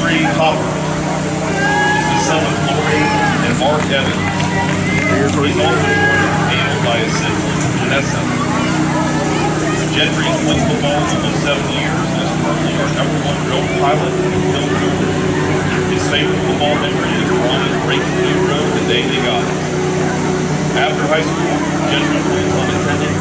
Jentry Hoppert is the son of Lori and Mark Evans. He's also joined by his sister Vanessa. Jentry has played football for almost 7 years and is currently our #1 drill pilot and field coach. His favorite football memory is running breaking new road the day they got it. After high school, Jentry plans on attending